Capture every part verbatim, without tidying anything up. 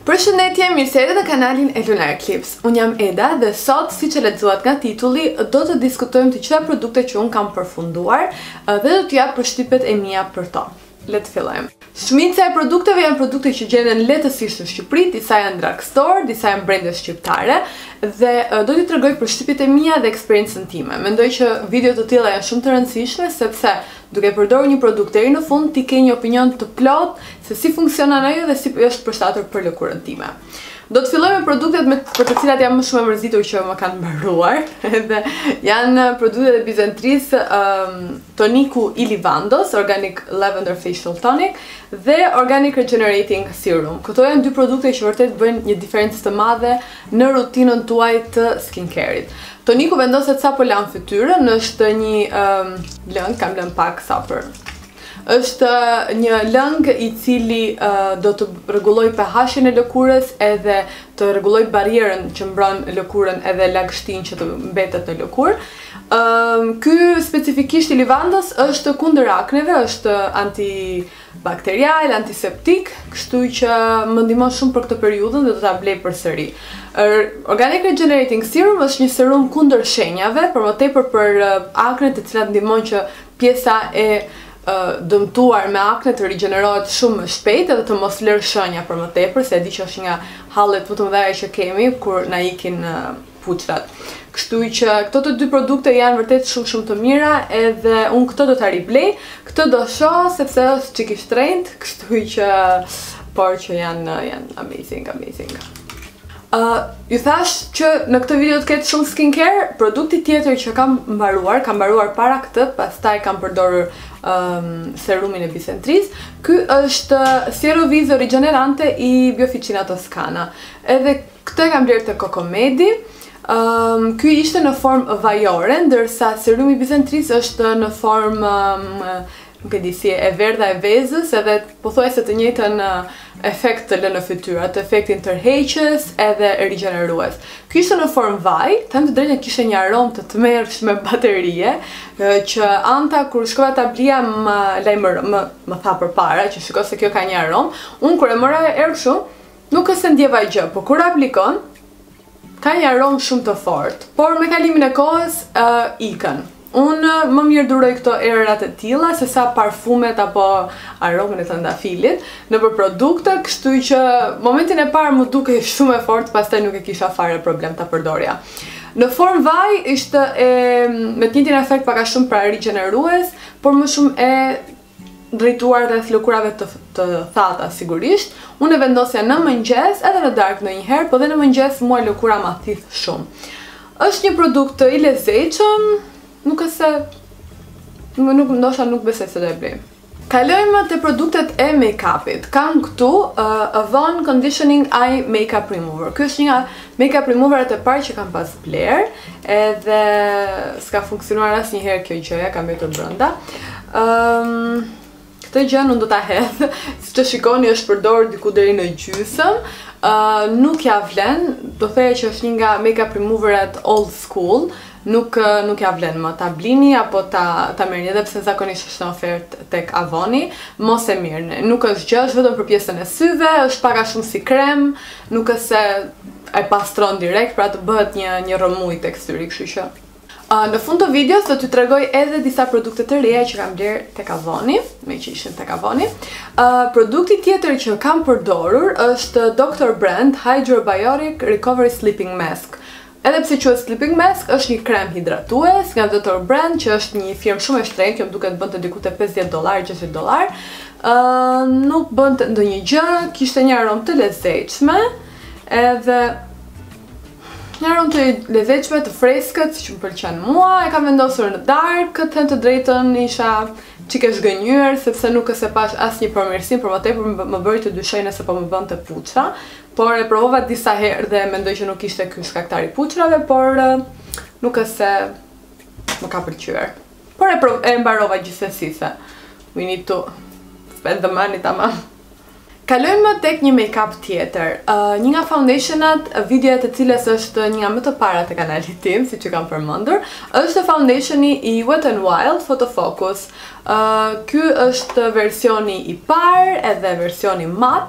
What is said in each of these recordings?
Përshëndetje, mirë se erdhët në kanalin e Lunar Eclipse. Unë jam Eda dhe sot, siç e lexuat nga titulli, do të diskutojmë të gjitha produktet që unë kam përfunduar dhe do t'ju jap përshtypjet e mia për to. Le të fillojmë. Shumica e produkteve janë produkte që gjenden lehtësisht në Shqipëri, disa janë drugstore, disa janë brende shqiptare dhe do t'ju tregoj përshtypjet e mia dhe eksperiencën time. Mendoj që videot të tilla janë shumë të rëndësishme sepse duke përdorur një produkt deri në fund ti ke një opinion të plot se si funksionon ajo dhe si është përshtatur për lëkurën time. Do të filloj me produktet me për të cilat jam më shumë e mërzitur që më kanë mbaruar. Dhe janë produktet e Bizantrisë, um, toniku i Livandos, Organic Lavender Facial Tonic dhe Organic Regenerating Serum. Këto janë dy produkte që vërtet bëjnë një diferencë të madhe në rutinën tuaj të skincare-it. Toniku vendoset sa po lan fytyrën, është një um, lëng, kam lënë pak sa për është një lëng i cili uh, do të rregulloj pH-in e lëkurës edhe të rregulloj barierën që mbron lëkurën edhe lagështinë që të mbetet në lëkurë. Um, ky specifikisht i Livandos është kundër akneve, është antibakterial, antiseptik, kështu që më ndihmon shumë për këtë periudhën dhe do ta blej përsëri. Organic Regenerating Serum është një serum kundër shenjave, por më tepër për aknet, të cilat ndihmon që pjesa e Uh, dëmtuar me akne të rigjenerohet shumë më shpejt edhe të mos lërë shenja për më tepër, se e di që është nga hallet më të mëdha që kemi kur na ikin uh, puçrat. Kështu që këto të dy produkte janë vërtet shumë shumë të mira edhe unë këto do ta riblej. Këtë do shoh sepse është çiki shtrenjtë, kështu që por që janë janë amazing, amazing. Uh, ju thash që në këtë video të ketë shumë skincare. Produkti tjetër që kam mbaruar, kam mbaruar para këtë, pastaj kam përdorur um, serumin e Bizantrisë. Ky është Sieroviso Rigenerante i Bioficina Toscana. Edhe këtë kam blerë te Cocomedi. Um, ky ishte në formë vajore, ndërsa serumi i Bizantrisë është në formë um, nuk e di si e verdha e vezës, edhe pothuajse të njëjtën efekt të lënë në fytyrë, atë efektin tërheqës edhe rigjenerues. Ky ishte në formë vaj, them të drejtën kishte një aromë të tmerrshme baterie, që Anta kur shkova ta blija më lajmër më më tha përpara që shikoj se kjo ka një aromë. Unë kur e mora erë shumë, nuk është se ndjeva gjë, por kur aplikon ka një aromë shumë të fortë, por me kalimin e kohës uh, ikën. Unë më mirë duroj këto erat e tilla se sa parfumet apo aromën e trëndafilit në për produkte, kështu që momentin e parë më duke shumë e fortë, pastaj nuk e kisha fare problem ta përdorja. Në formë vaj ishte e, me të njëjtin efekt pak a shumë pra rigjenerues, por më shumë e drejtuar rreth lëkurave të, të thata sigurisht. Unë e vendosja në mëngjes edhe në darkë ndonjëherë, po dhe në mëngjes mua lëkura ma thith shumë. Është një produkt i lezetshëm. Nuk e se, nuk ndosha nuk besoj se do e blej. Kalojmë te produktet e make-upit. Kam këtu uh, Avon Conditioning Eye Makeup Remover. Ky është një nga makeup removeret e parë që kam pas bler, edhe s'ka funksionuar asnjëherë kjo gjëja, ka mbetur brenda. Um, këtë gjë unë do ta hedh, siç e shikoni është përdorur diku deri në gjysmë. Uh, nuk ja vlen, do thejë që është një nga makeup removeret old school. Nuk, nuk ja vlen më ta blini apo ta, ta merrni, edhe pse zakonisht është në ofertë tek Avoni, mos e mirëni. Nuk është gjë, është vetëm për pjesën e syve, është pak a shumë si krem, nuk është se e pastron direkt, pra të bëhet një, një rëmuj teksturi, kështu që. Uh, në fund të videos do t'ju tregoj edhe disa produkte të reja që kam bler tek Avoni, me që ishin tek Avoni. Uh, produkti tjetër që kam përdorur është doktor Brand Hydrobiotic Recovery Sleeping Mask. Edhe pse quhet sleeping mask, është një krem hidratues nga doktor Brand, që është një firmë shumë e shtrenjtë, kjo më duket bënte diku te pesëdhjetë dollar, gjashtëdhjetë dollar. Uh, nuk bënte ndonjë gjë, kishte një aromë të lezetshme, edhe një aromë të lezetshme, të freskët, siç më pëlqen mua. E kam vendosur në darkë, të them të drejtën, isha çike zgënjur sepse nuk e se pash asnjë përmirësim, por më tepër më bëri të dyshoj nëse po më bënte puça. Por e provova disa herë dhe mendoj që nuk ishte ky shkaktari i puçrave, por nuk është se më ka pëlqyer. Por e, e mbarova gjithsesi se we need to spend the money tamam. Kalojmë tek një make-up tjetër. Uh, një nga foundationat, videoja të cilës është një nga më të parat e kanalit tim, siç e kam përmendur, është foundationi i Wet n Wild Photo Focus. Uh, ky është versioni i parë edhe versioni mat.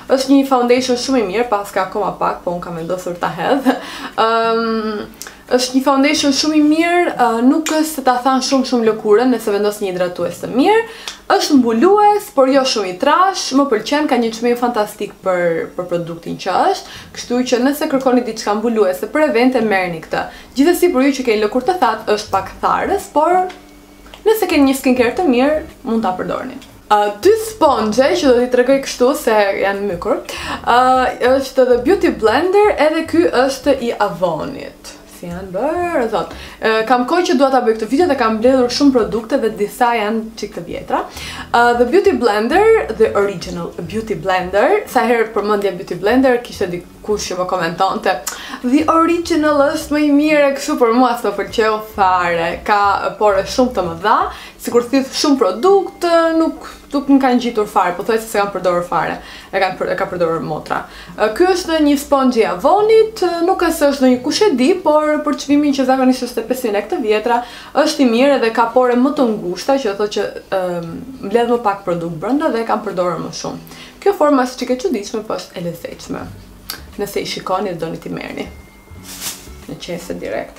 Është një foundation shumë i mirë, pas ka akoma pak, po unë kam vendosur ta hedh. Um, është një foundation shumë i mirë, uh, nuk është se ta thanë shumë shumë lëkurën nëse vendos një hidratues të mirë. Është mbulues, por jo shumë i trash, më pëlqen, ka një çmim fantastik për, për produktin që është, kështu që nëse kërkoni diçka mbuluese për evente, merrni këtë. Gjithsesi për ju që keni lëkurë të thatë, është pak tharës, por nëse keni një skincare të mirë, mund ta përdorni. Uh, dy sponge që do t'i tregoj kështu se janë mykur. Uh, është The Beauty Blender, edhe ky është i Avonit. Si janë bërë, thot. Uh, kam kohë që dua ta bëj këtë video dhe kam mbledhur shumë produkte dhe disa janë çik të vjetra. Uh, The Beauty Blender, the original Beauty Blender, sa herë përmendja Beauty Blender kishte dikush që më komentonte, the original është më i mirë, kështu për mua s'do pëlqeu fare. Ka pore shumë të mëdha, sikur thith shumë produkt, nuk nuk më kanë gjitur fare, po thoj se se kanë përdorur fare, e kanë e ka përdorur motra. Ky është një sponge i Avonit, nuk është është një kush e di, por për çmimin që zakonisht është pesëqind lekë të vjetra, është i mirë dhe ka pore më të ngushta, që thotë që um, mbledh më pak produkt brenda dhe kam përdorur më shumë. Kjo forma është çike çuditshme, po është e lezetshme. Nëse i shikoni, doni t'i merrni. Në qese direkt.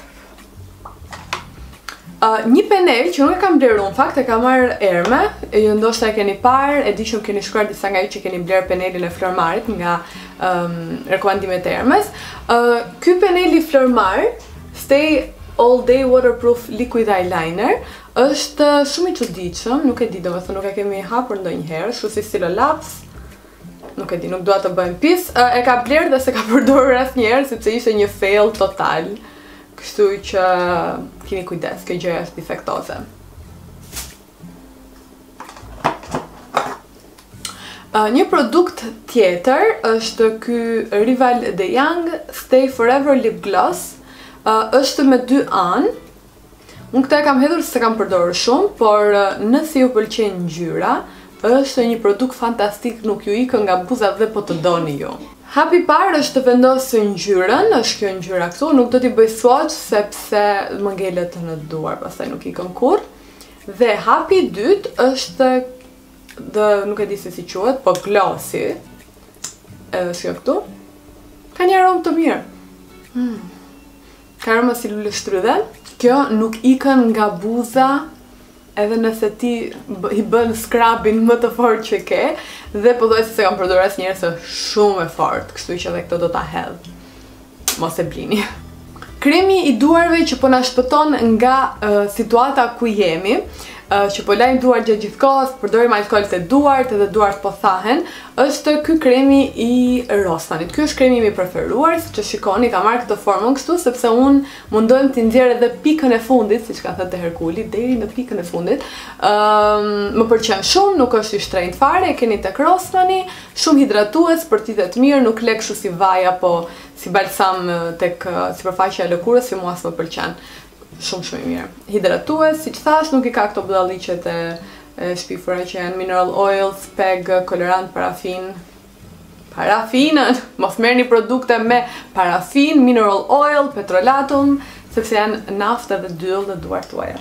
Uh, një penel që nuk e kam blerë unë, në fakt e kam marrë Erme, ju ndoshta e keni parë, e di që më keni shkruar disa nga ju që keni blerë penelin e Flormarit nga um, rekomandimet e Ermes. Uh, ky peneli Flormar, Stay All Day Waterproof Liquid Eyeliner, është shumë i çuditshëm, nuk e di, domethënë nuk e kemi hapur ndonjëherë, kështu si Stylolabs, nuk e di, nuk dua të bëjmë pis. Uh, e ka blerë dhe se ka përdorur asnjëherë sepse ishte një fail total. Kështu që keni kujdes, kjo gjë është defektoze. Uh, një produkt tjetër është ky Rival de Young Stay Forever Lip Gloss. Uh, është me dy anë. Unë këtë e kam hedhur se kam përdorur shumë, por uh, nëse ju pëlqen ngjyra, është një produkt fantastik, nuk ju ikën nga buza dhe po të doni ju. Hapi parë është të vendosë ngjyrën, është kjo ngjyra këtu, nuk do t'i bëj swatch sepse më ngelet në duar, pastaj nuk ikën kurrë. Dhe hapi i dytë është dhe nuk e di se si quhet, po glossy. Edhe kjo këtu. Ka një aromë të mirë. Hmm. Ka aromë si lule shtrydhe. Kjo nuk ikën nga buza, edhe nëse ti i bën scrubin më të fort që ke, dhe po dojë se se kam përdorur asnjëherë se shumë e fort, kështu që edhe këtë do ta hedh. Mos e blini. Kremi i duarve që po na shpëton nga uh, situata ku jemi, uh, që po lajm duar gjatë gjithë kohës, përdorim alkool te duart edhe duart po thahen, është ky kremi i Rossmannit. Ky është kremi im i preferuar, siç e shikoni, ka marrë këtë formën kështu sepse unë mundohem t'i nxjerr edhe pikën e fundit, siç ka thënë te Herkuli, deri në pikën e fundit. Ëm, um, më pëlqen shumë, nuk është i shtrenjtë fare, e keni tek Rossmanni, shumë hidratues, përtitet mirë, nuk lek kështu si vaj apo si balsam tek sipërfaqja e lëkurës, si mua s'më pëlqen. Shumë shumë i mirë. Hidratues, siç thash, nuk i ka këto budalliqet e e shpifura që janë mineral oil, speg, kolorant, parafin. Parafinën! Mos merrni produkte me parafin, mineral oil, petrolatum, sepse janë naftë dhe dyll në duart tuaja.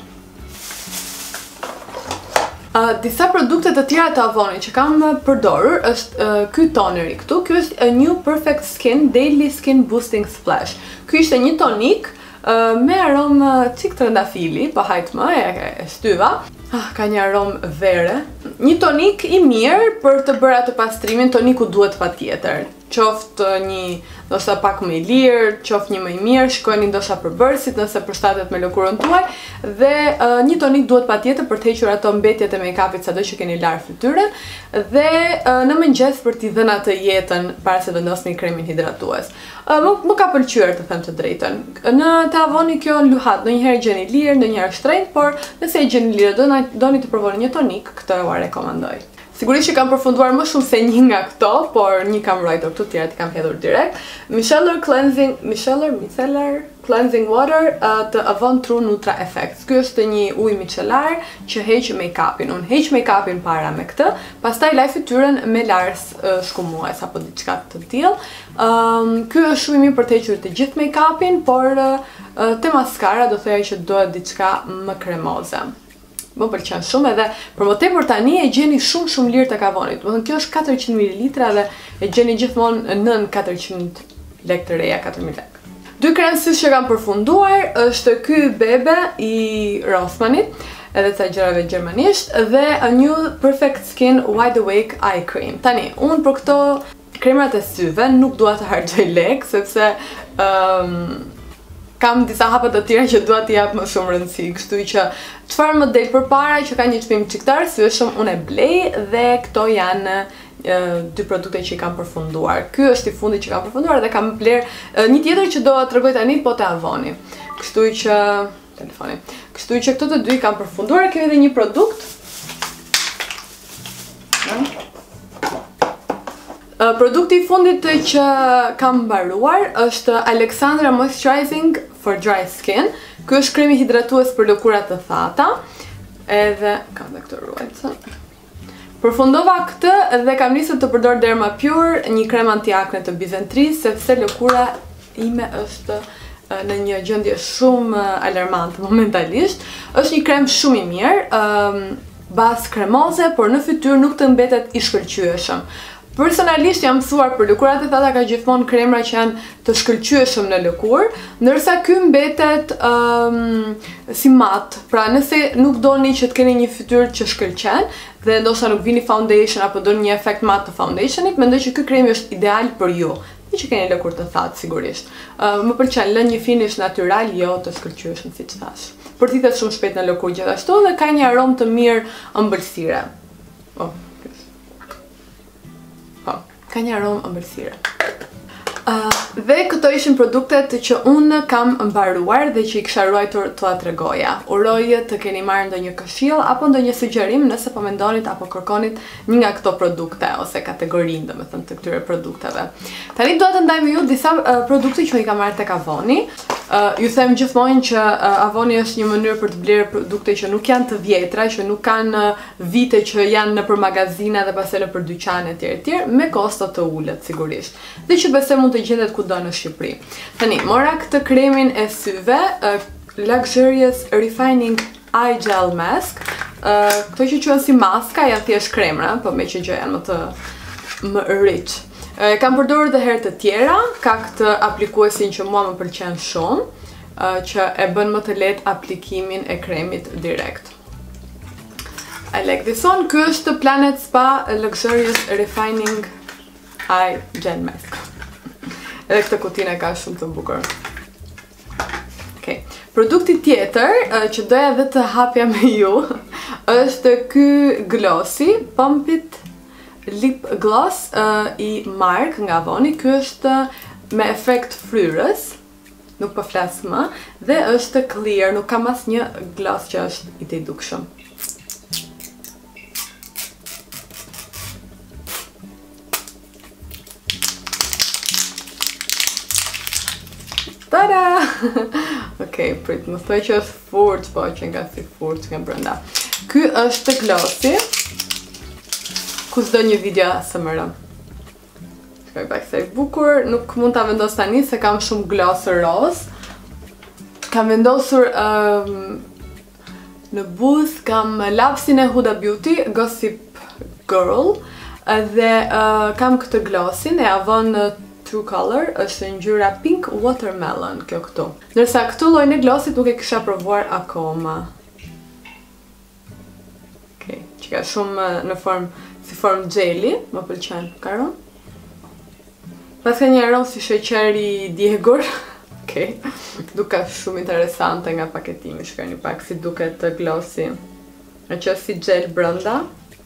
Uh, disa produkte të tjera të Avonit që kam përdorur është uh, ky toneri këtu. Ky është A New Perfect Skin Daily Skin Boosting Splash. Ky ishte një tonik uh, me aromë çik trëndafili, po hajt më e, e shtyva. Ah, ka një aromë vere. Një tonik i mirë për të bërë atë pastrimin, toniku duhet patjetër. Qoftë një ndoshta pak më i lirë, qoftë një më i mirë, shikojeni ndoshta përbërësit nëse përshtatet me lëkurën tuaj, dhe uh, një tonik duhet patjetër për të hequr ato mbetjet e make-upit sado që keni larë fytyrën, dhe uh, në mëngjes për t'i dhënë atë jetën para se vendosni kremin hidratues. Uh, më, më ka pëlqyer të them të drejtën. Në të Avoni kjo luhat, ndonjëherë gjeni lirë, ndonjëherë shtrenjtë, por nëse e gjeni lirë, doni, doni të provoni një tonik, këtë ua rekomandoj. Sigurisht që kam përfunduar më shumë se një nga këto, por një kam ruajtur, këtu tjerat i kam hedhur direkt. Micellar Cleansing, Micellar, Micellar Cleansing Water uh, të Avon True Nutra Effects. Ky është një ujë micellar që heq make-upin. Unë heq make-upin para me këtë, pastaj laj fytyrën me lars uh, shkumues apo diçka të tillë. Um, ky është shumë i mirë për të hequr të gjithë make-upin, por uh, te maskara do thoya që dohet diçka më kremoze. më pëlqen shumë edhe për më tepër tani e gjeni shumë shumë lirë tek Avoni. Do të thonë kjo është katërqind mililitra dhe e gjeni gjithmonë nën katërqind lekë të reja, katër mijë lekë. Dy krem sysh që kam përfunduar është ky Bebe i Rossmanit, edhe ca gjërave gjermanisht, dhe A New Perfect Skin Wide Awake Eye Cream. Tani, unë për këto kremrat e syve nuk dua të harxoj lekë sepse um, kam disa hapa të tjera që dua t'i jap më shumë rëndësi, kështu që çfarë më del përpara që ka një çmim çiktar syeshëm unë e blej dhe këto janë uh, dy produkte që i kam përfunduar. Ky është i fundit që kam përfunduar dhe kam bler uh, një tjetër që do t'rregoj tani po te Avoni. Kështu që telefoni. Kështu që këto të dy i kam përfunduar, kemi edhe një produkt. Uh, produkti i fundit që kam mbaruar është Alexandra Moisturizing for Dry Skin. Ky është kremi hidratues për lëkura të thata. Edhe kam dhe këtë ruajtëse. Përfundova këtë dhe kam nisur të përdor Derma Pure, një krem anti-akne të Bizentris, sepse lëkura ime është në një gjendje shumë alarmante momentalisht. Është një krem shumë i mirë, um, bazë kremoze, por në fytyrë nuk të mbetet i shkëlqyeshëm. Personalisht jam mësuar për lëkurat e thata ka gjithmonë kremra që janë të shkëlqyeshëm në lëkurë, ndërsa ky mbetet um, si mat. Pra nëse nuk doni që të keni një fytyrë që shkëlqen dhe ndoshta nuk vini foundation apo doni një efekt mat të foundationit, mendoj që ky krem është ideal për ju. Një që keni lëkurë të thatë sigurisht. Uh, më pëlqen, lën një finish natyral, jo të shkëlqyeshëm siç thash. Përthitet shumë shpejt në lëkurë gjithashtu dhe ka një aromë të mirë ëmbëlsire. Oh. Ka një aromë ëmbëlsire. Uh, dhe këto ishin produktet që unë kam mbaruar dhe që i kisha ruajtur t'ua tregoja. Uroj të keni marrë ndonjë këshill apo ndonjë sugjerim nëse po mendonit apo kërkonit një nga këto produkte ose kategorinë, domethënë të këtyre produkteve. Tani dua të ndaj me ju disa uh, produkte që i kam marrë tek Avoni. Uh, ju them gjithmonë që uh, Avoni është një mënyrë për të blerë produkte që nuk janë të vjetra, që nuk kanë uh, vite që janë nëpër magazina dhe pastaj nëpër dyqane etj etj, me kosto të ulët sigurisht. Dhe që besoj mund të gjendet kudo në Shqipëri. Tani, mora këtë kremin e syve, uh, Luxurious Refining Eye Gel Mask. Uh, këto që quhen si maska janë thjesht kremra, po me që gjë janë më të më rich. Uh, kam përdorur dhe herë të tjera, ka këtë aplikuesin që mua më pëlqen shumë, uh, që e bën më të lehtë aplikimin e kremit direkt. I like this one. Ky është Planet Spa Luxurious Refining Eye Gel Mask. Edhe këtë kutinë ka shumë të bukur. Okay. Produkti tjetër uh, që doja edhe të hapja me ju është ky Glossy Pump It Lip Gloss uh, i Mark nga Avoni. Ky është me efekt fryrës, nuk po flas më, dhe është clear, nuk kam asnjë gloss që është i të dukshëm. Tada! Okej, prit, më thoj që është furt, po që nga si furt nga brenda. Ky është Glossy. Ku s'do një video A S M R. Shkoj pak se i bukur, nuk mund ta vendos tani se kam shumë gloss roz. Kam vendosur um, në buzë, kam lapsin e Huda Beauty, Gossip Girl, dhe uh, kam këtë glossin e Avon True Color, është ngjyra Pink Watermelon, kjo këtu. Ndërsa këtu llojin e glossit nuk e kisha provuar akoma. Okej, që ka shumë në formë si formë gjeli, më pëlqen, karon. Pas ka një aromë si sheqeri djegur. Okej, duka shumë interesante nga paketimi, shkoj një pak si duket Glossy. E që si gel brenda.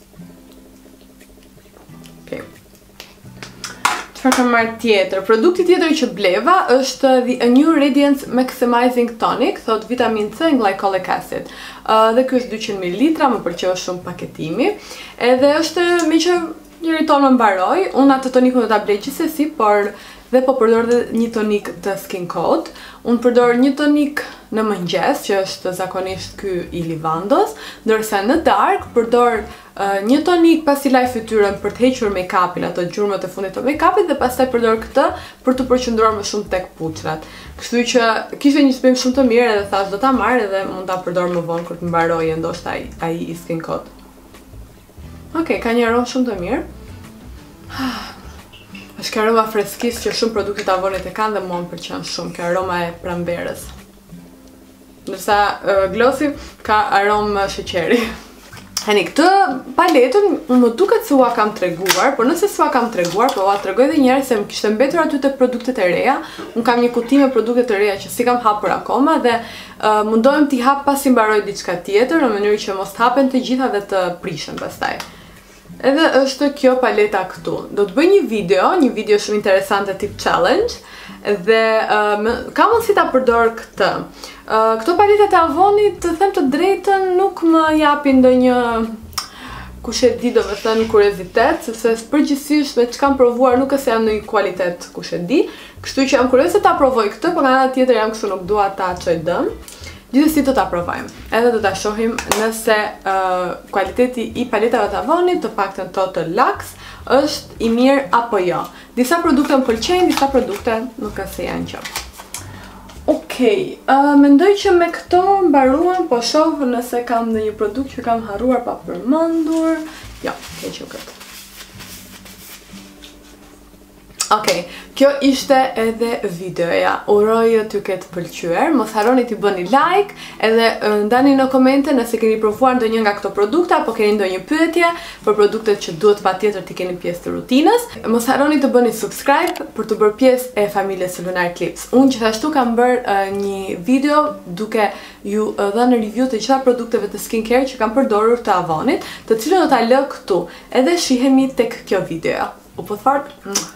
Okej. Çfarë kam marrë tjetër? Produkti tjetër që bleva është The A New Radiance Maximizing Tonic, thot vitamin C and glycolic acid. Uh, dhe ky është dyqind mililitra, më pëlqeu shumë paketimi. Edhe është me që njëri ton më mbaroi, unë atë tonikun do ta blej gjithsesi, por dhe po përdor dhe një tonik të Skin Code. Unë përdor një tonik në mëngjes, që është zakonisht ky i Livandos, ndërsa në darkë përdor uh, një tonik pasi laj fytyrën për të hequr make-upin, ato gjurmët e fundit të make-upit, dhe pastaj përdor këtë për të përqendruar më shumë tek puçrat. Kështu që kishte një spim shumë të mirë edhe thash do ta marr edhe mund ta përdor më vonë kur të mbarojë ndoshta ai ai i Skin Code. Okej, ka një aromë shumë të mirë. Është kjo aroma freskisë që shumë produktet Avonit e kanë dhe mua më pëlqen shumë, kjo aroma e pranverës. Ndërsa uh, Glossy ka aromë sheqeri. Hani, këtë paletën më duket se ua kam treguar, por nëse s'ua kam treguar, po ua tregoj edhe një herë se më kishte mbetur aty te produktet e reja. Unë kam një kuti me produkte të reja që si kam hapur akoma dhe uh, mundohem t'i hap pasi mbaroj diçka tjetër në mënyrë që mos t'hapen të gjitha dhe të prishen pastaj. Edhe është kjo paleta këtu. Do të bëj një video, një video shumë interesante tip challenge, dhe uh, ka mundësi ta përdor këtë. Uh, këto paletat e Avonit, të them të drejtën, nuk më japin ndonjë, kush e di, domethënë kuriozitet, sepse përgjithsisht me çka kam provuar nuk është se janë në kualitet kush e di. Kështu që jam kurioze ta provoj këtë, por nga ana tjetër jam kështu nuk dua ta çoj dëm. Gjithsesi do ta provojmë. Edhe do ta shohim nëse uh, kualiteti i paletave të Avonit, të paktën to të Lux, është i mirë apo jo. Disa produkte më pëlqejnë, disa produkte nuk është se janë që. Okej, uh, mendoj që me këto mbaruam, po shoh nëse kam ndonjë produkt që kam harruar pa përmendur. Jo, keqë këtë. Okej, kjo ishte edhe videoja. Uroj t'ju ketë pëlqyer. Mos harroni t'i bëni like, edhe ndani në komente nëse keni provuar ndonjë nga këto produkte apo keni ndonjë pyetje për produktet që duhet patjetër t'i keni pjesë të rutinës. Mos harroni të bëni subscribe për të bërë pjesë e familjes Lunar Eclipse. Unë gjithashtu kam bërë uh, një video duke ju uh, dhënë review të gjitha produkteve të skincare që kam përdorur të Avonit, të cilën do ta lë këtu. Edhe shihemi tek kjo video. U po fort.